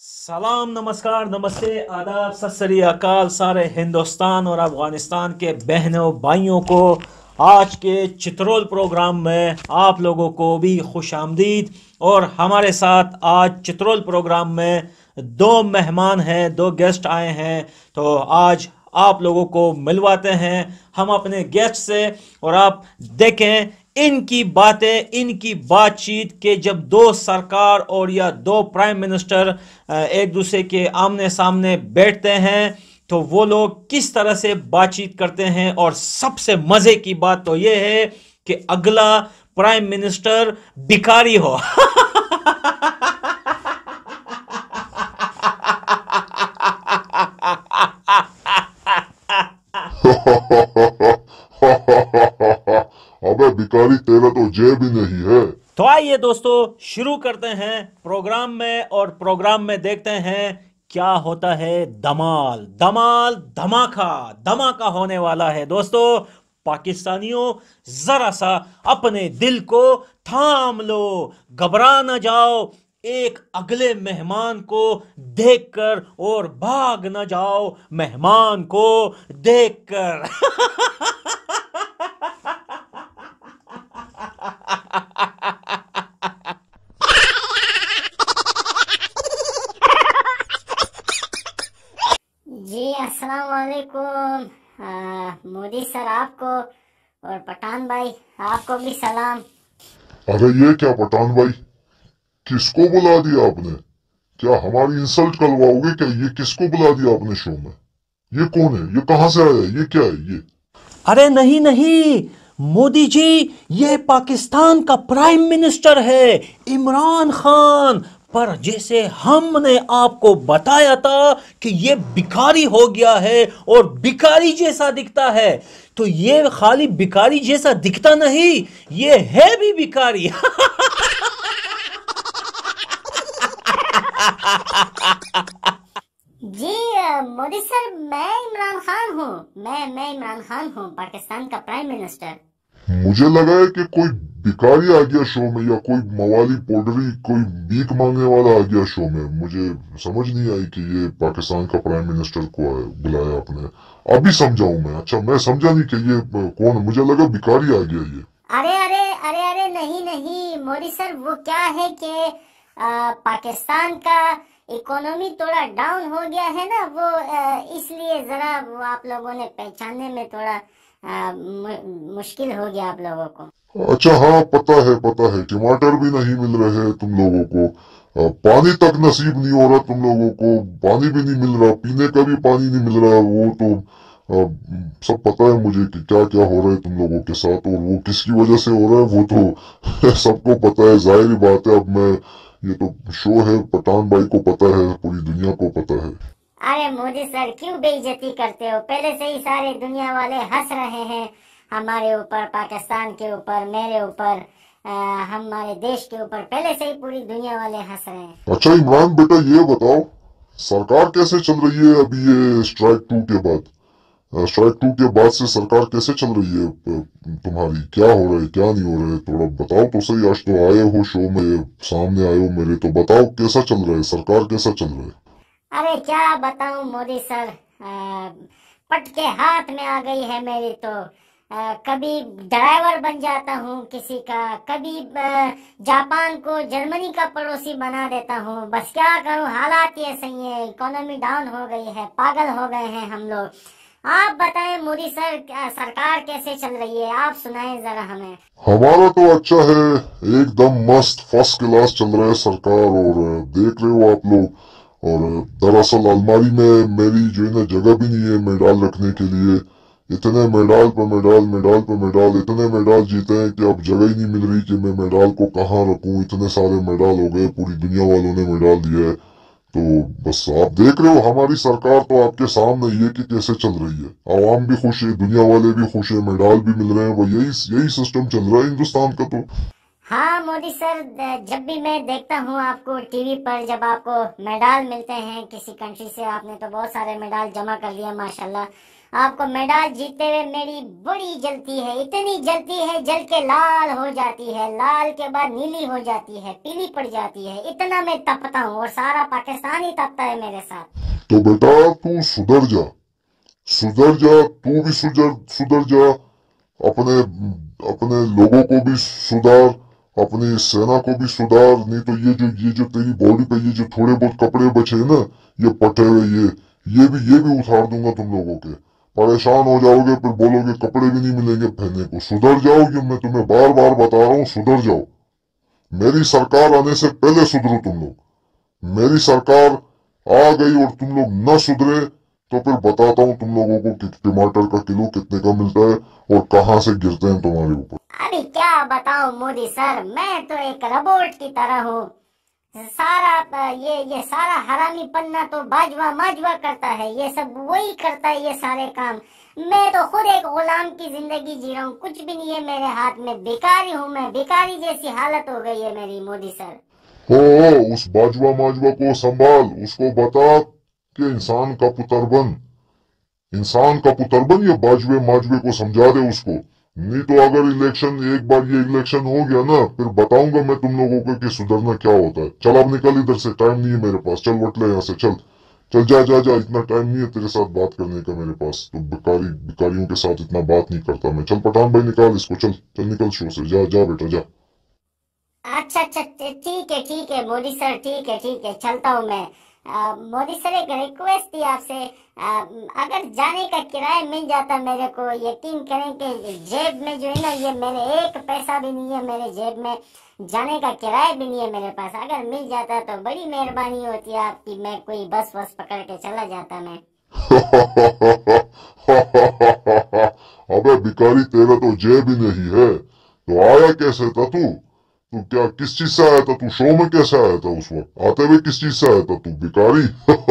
सलाम, नमस्कार, नमस्ते, आदाब, सत श्री अकाल सारे हिंदुस्तान और अफगानिस्तान के बहनों भाइयों को आज के चित्रोल प्रोग्राम में आप लोगों को भी खुश आमदीद। और हमारे साथ आज चित्रोल प्रोग्राम में दो मेहमान हैं, दो गेस्ट आए हैं। तो आज आप लोगों को मिलवाते हैं हम अपने गेस्ट से और आप देखें इनकी बातें, इनकी बातचीत के जब दो सरकार और या दो प्राइम मिनिस्टर एक दूसरे के आमने सामने बैठते हैं तो वो लोग किस तरह से बातचीत करते हैं। और सबसे मजे की बात तो ये है कि अगला प्राइम मिनिस्टर भिखारी हो। अबे भिखारी, तेरा तो जेब ही नहीं है। तो आइए दोस्तों शुरू करते हैं प्रोग्राम में और प्रोग्राम में देखते हैं क्या होता है। धमाल धमाल धमाका धमाका होने वाला है दोस्तों। पाकिस्तानियों, जरा सा अपने दिल को थाम लो, घबरा न जाओ एक अगले मेहमान को देखकर और भाग न जाओ मेहमान को देखकर। जी अस्सलाम वालेकुम। मोदी सर आपको और पठान भाई आपको भी सलाम। अरे ये क्या पठान भाई, किसको बुला दिया आपने? क्या हमारी इंसल्ट करवाओगे क्या? ये किसको बुला दिया आपने शो में? ये कौन है? ये कहाँ से आया? ये क्या है ये? अरे नहीं नहीं मोदी जी, ये पाकिस्तान का प्राइम मिनिस्टर है इमरान खान। पर जैसे हमने आपको बताया था कि ये भिखारी हो गया है और भिखारी जैसा दिखता है, तो ये खाली भिखारी जैसा दिखता नहीं, ये है भी भिखारी। जी मोदी सर, मैं इमरान खान हूँ। मैं इमरान खान हूँ, पाकिस्तान का प्राइम मिनिस्टर। मुझे लगा है कि कोई भिखारी आ गया शो में, या कोई मवाली पोडरी, कोई भीख मांगने वाला आ गया शो में। मुझे समझ नहीं आई कि ये पाकिस्तान का प्राइम मिनिस्टर को बुलाया आपने। अभी समझाऊं मैं? अच्छा, मैं समझा नहीं कि ये कौन है। मुझे लगा भिखारी आ गया ये। अरे अरे अरे अरे नहीं नहीं मोदी सर, वो क्या है कि पाकिस्तान का इकोनॉमी थोड़ा डाउन हो गया है ना, वो इसलिए जरा वो आप लोगों ने पहचानने में थोड़ा मुश्किल हो गया आप लोगों को। अच्छा, हाँ, पता है पता है। टमाटर भी नहीं मिल रहे हैं तुम लोगों को, पानी तक नसीब नहीं हो रहा तुम लोगों को। पानी भी नहीं मिल रहा, पीने का भी पानी नहीं मिल रहा। वो तो सब पता है मुझे कि क्या क्या हो रहा है तुम लोगों के साथ, और वो किसकी वजह से हो रहा है वो तो सबको पता है। जाहिर बात है, अब मैं, ये तो शो है, पठान भाई को पता है, पूरी दुनिया को पता है। अरे मोदी सर, क्यों बेइज्जती करते हो? पहले से ही सारे दुनिया वाले हंस रहे हैं हमारे ऊपर, पाकिस्तान के ऊपर, मेरे ऊपर, हमारे देश के ऊपर। पहले से ही पूरी दुनिया वाले हंस रहे हैं। अच्छा इमरान बेटा, ये बताओ सरकार कैसे चल रही है अभी ये स्ट्राइक 2 के बाद? स्ट्राइक 2 के बाद से सरकार कैसे चल रही है तुम्हारी? क्या हो रहा है, क्या नहीं हो रहा है? थोड़ा बताओ तो सही। आज तो आए हो शो में, सामने आए हो मेरे, तो बताओ कैसा चल रहा है, सरकार कैसा चल रहा है? अरे क्या बताऊं मोदी सर, पट के हाथ में आ गई है मेरी तो। कभी ड्राइवर बन जाता हूँ किसी का, कभी जापान को जर्मनी का पड़ोसी बना देता हूँ। बस क्या करूँ, हालात ये सही है, इकोनॉमी डाउन हो गई है, पागल हो गए हैं हम लोग। आप बताएं मोदी सर, सरकार कैसे चल रही है? आप सुनाएं जरा हमें। हमारा तो अच्छा है, एकदम मस्त फर्स्ट क्लास चल रहा है सरकार। और देख रहे हो आप लोग, और दरअसल अलमारी में मेरी जो है ना जगह भी नहीं है मेडाल रखने के लिए। इतने मेडाल पे मेडाल, मेडाल पे मेडाल, इतने मेडाल जीते हैं कि अब जगह ही नहीं मिल रही कि मैं मेडाल को कहाँ रखूं। इतने सारे मेडाल हो गए, पूरी दुनिया वालों ने मेडाल दिया है। तो बस आप देख रहे हो, हमारी सरकार तो आपके सामने ही है कि कैसे चल रही है। आवाम भी खुश है, दुनिया वाले भी खुश है, मेडाल भी मिल रहे हैं। वो यही सिस्टम चल रहा है हिंदुस्तान का तो। हाँ मोदी सर, जब भी मैं देखता हूँ आपको टीवी पर, जब आपको मेडल मिलते हैं किसी कंट्री से, आपने तो बहुत सारे मेडल जमा कर लिया माशाल्लाह। आपको मेडल जीतते हुए मेरी बड़ी जलती है, इतनी जलती है जल के लाल हो जाती है, लाल के बाद नीली हो जाती है, पीली पड़ जाती है, इतना मैं तपता हूँ और सारा पाकिस्तान ही तपता है मेरे साथ। तो बेटा तू सुधर जा, सुधर जा, तू भी सुधर जा, अपने अपने लोगों को भी सुधार, अपनी सेना को भी सुधार। नहीं तो ये जो तेरी बॉडी पे ये जो थोड़े बहुत कपड़े बचे ना, ये पटे हुए, ये भी उतार दूंगा तुम लोगों के। परेशान हो जाओगे, फिर बोलोगे कपड़े भी नहीं मिलेंगे पहनने को। सुधर जाओ, ये मैं तुम्हें बार बार बता रहा हूँ, सुधर जाओ। मेरी सरकार आने से पहले सुधरो तुम लोग। मेरी सरकार आ गई और तुम लोग न सुधरे तो फिर बताता हूँ तुम लोगों को कि टमाटर का किलो कितने का मिलता है और कहाँ से गिरते हैं तुम्हारे ऊपर। अभी क्या बताऊं मोदी सर, मैं तो एक रोबोट की तरह हूँ। सारा ये सारा हरामी पन्ना तो बाजवा माजवा करता है, ये सब वही करता है ये सारे काम। मैं तो खुद एक गुलाम की जिंदगी जी रहा हूँ, कुछ भी नहीं है मेरे हाथ में, भिखारी हूँ मैं, भिखारी जैसी हालत हो गई है मेरी मोदी सर। हो उस बाजवा माजवा को संभाल, उसको बता कि इंसान का पुत्र बन, इंसान का पुत्र बन। ये बाजवे माजवे को समझा दे उसको। नहीं तो अगर इलेक्शन, एक बार ये इलेक्शन हो गया ना, फिर बताऊंगा मैं तुम लोगों को कि सुधरना क्या होता है। चल अब निकल इधर से, टाइम नहीं है मेरे पास। चल वट ले यहाँ से, चल चल जा जा जा, इतना टाइम नहीं है तेरे साथ बात करने का मेरे पास। तो भिखारियों के साथ इतना बात नहीं करता मैं। चल पठान भाई निकाल इसको, चल चल निकल शो से, जा जा बेटा जा। अच्छा अच्छा ठीक है मोदी सर, ठीक है चलता हूँ मैं। मोदी सर एक रिक्वेस्ट थी आपसे, अगर जाने का किराया मिल जाता मेरे को, यकीन करें कि जेब में जो है ना, ये मेरे एक पैसा भी नहीं है मेरे जेब में, जाने का किराया भी नहीं है मेरे पास। अगर मिल जाता तो बड़ी मेहरबानी होती है आपकी, मैं कोई बस वस पकड़ के चला जाता मैं। अबे भिखारी, तेरा तो जेब ही नहीं है तो आया कैसे था तू? तू क्या किस चीज से आया था? तू शो में कैसे आया था उस वक्त? आते हुए किस चीज से आया था तू भिखारी?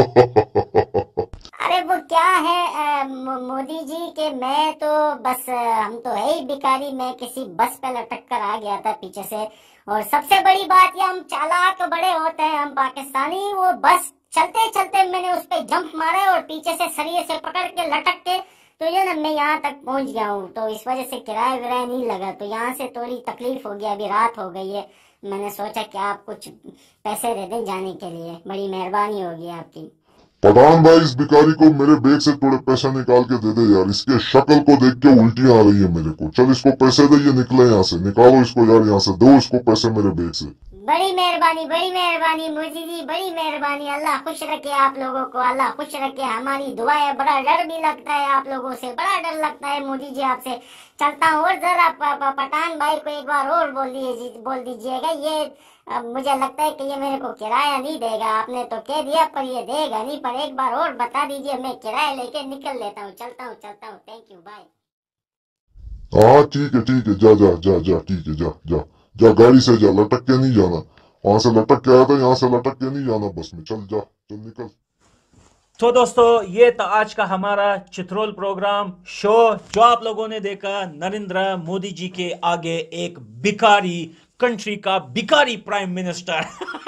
अरे वो क्या है मोदी जी के, मैं तो बस हम तो है ही भिखारी। मैं किसी बस पे लटक कर आ गया था पीछे से, और सबसे बड़ी बात ये, हम चालाक बड़े होते हैं हम पाकिस्तानी। वो बस चलते चलते मैंने उस पे जंप मारा और पीछे से सरिये से पकड़ के लटक के तो ये ना मैं यहाँ तक पहुंच गया हूँ। तो इस वजह से किराया विराया नहीं लगा, तो यहाँ से थोड़ी तकलीफ हो गया। अभी रात हो गई है, मैंने सोचा कि आप कुछ पैसे दे दें जाने के लिए, बड़ी मेहरबानी होगी आपकी। पठान भाई, इस भिखारी को मेरे बैग से थोड़े पैसे निकाल के दे दे यार। इसके शक्ल को देख के उल्टियां आ रही है मेरे को। चल इसको पैसे दे, ये निकले यहाँ से, निकालो इसको यार यहाँ से, दो इसको पैसे मेरे बैग से। बड़ी मेहरबानी मोदी जी, बड़ी मेहरबानी। अल्लाह खुश रखे आप लोगों को, अल्लाह खुश रखे, हमारी दुआ है। बड़ा डर भी लगता है आप लोगों से, बड़ा डर लगता है मोदी जी आपसे। चलता हूँ, और जरा पठान भाई को एक बार और बोल दीजिएगा, ये मुझे लगता है कि ये मेरे को किराया नहीं देगा। आपने तो कह दिया पर ये देगा नहीं, पर एक बार और बता दीजिए, मैं किराया लेके निकल लेता हूँ। चलता हूँ, थैंक यू, बाय। हाँ ठीक है, जा जा जा जा, ठीक है, जा जा जा, गाड़ी से जा, लटक के नहीं जाना। वहां से लटक के आया था, यहाँ से लटक के नहीं जाना बस में। चल जा, चल निकल। तो दोस्तों, ये था आज का हमारा चित्रोल प्रोग्राम शो, जो आप लोगों ने देखा नरेंद्र मोदी जी के आगे एक भिखारी, कंट्री का भिखारी प्राइम मिनिस्टर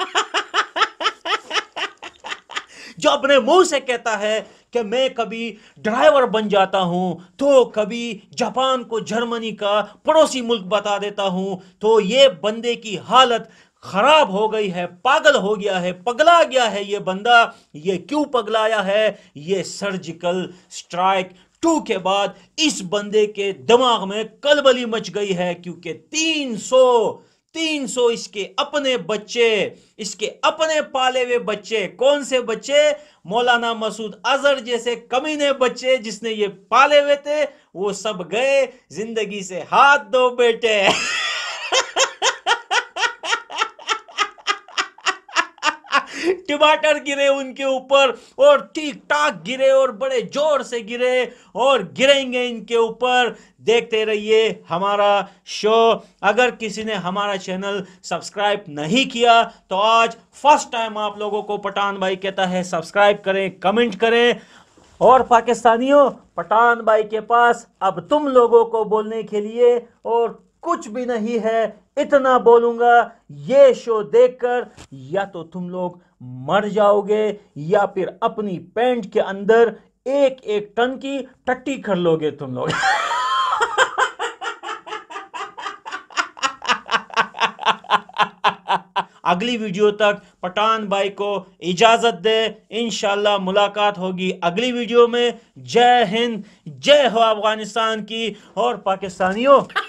जो अपने मुंह से कहता है कि मैं कभी ड्राइवर बन जाता हूं, तो कभी जापान को जर्मनी का पड़ोसी मुल्क बता देता हूं। तो ये बंदे की हालत खराब हो गई है, पागल हो गया है, पगला गया है ये बंदा। ये क्यों पगलाया है? ये सर्जिकल स्ट्राइक 2 के बाद इस बंदे के दिमाग में कलबली मच गई है, क्योंकि 300 इसके अपने बच्चे, इसके अपने पाले हुए बच्चे। कौन से बच्चे? मौलाना मसूद अजहर जैसे कमीने बच्चे जिसने ये पाले हुए थे, वो सब गए। जिंदगी से हाथ धो बेटे। टमाटर गिरे उनके ऊपर, और ठीक ठाक गिरे, और बड़े जोर से गिरे, और गिरेंगे इनके ऊपर। देखते रहिए हमारा शो। अगर किसी ने हमारा चैनल सब्सक्राइब नहीं किया तो आज फर्स्ट टाइम आप लोगों को पठान भाई कहता है सब्सक्राइब करें, कमेंट करें। और पाकिस्तानियों, पठान भाई के पास अब तुम लोगों को बोलने के लिए और कुछ भी नहीं है। इतना बोलूंगा, ये शो देखकर या तो तुम लोग मर जाओगे, या फिर अपनी पैंट के अंदर एक एक टन की टट्टी कर लोगे तुम लोग। अगली वीडियो तक पठान भाई को इजाजत दे, इंशाल्लाह मुलाकात होगी अगली वीडियो में। जय हिंद, जय हो अफगानिस्तान की। और पाकिस्तानियों